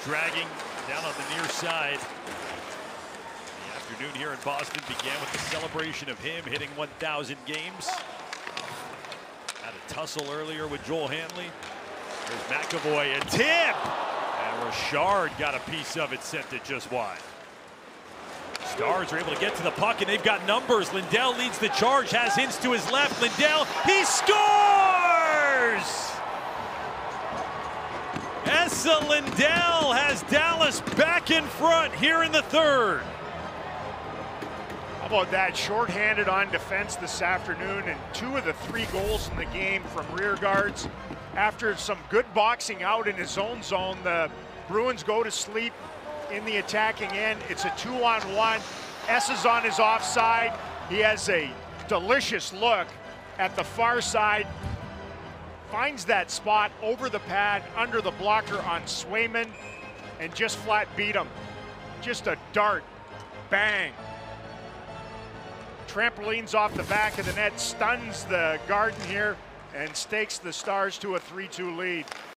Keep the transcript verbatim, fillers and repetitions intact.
dragging down on the near side. The afternoon here in Boston began with the celebration of him hitting one thousand games. Had a tussle earlier with Joel Hanley. There's McAvoy, a tip! And Richard got a piece of it, sent it just wide. Stars are able to get to the puck, and they've got numbers. Lindell leads the charge, has Hintz to his left. Lindell, he scores! Esa Lindell has Dallas back in front here in the third. How about that? Shorthanded on defense this afternoon, and two of the three goals in the game from rear guards. After some good boxing out in his own zone, the Bruins go to sleep in the attacking end. It's a two-on-one. Esa's on his offside. He has a delicious look at the far side. Finds that spot over the pad, under the blocker on Swayman, and just flat beat him. Just a dart. Bang. Trampolines off the back of the net, stuns the Garden here, and stakes the Stars to a three two lead.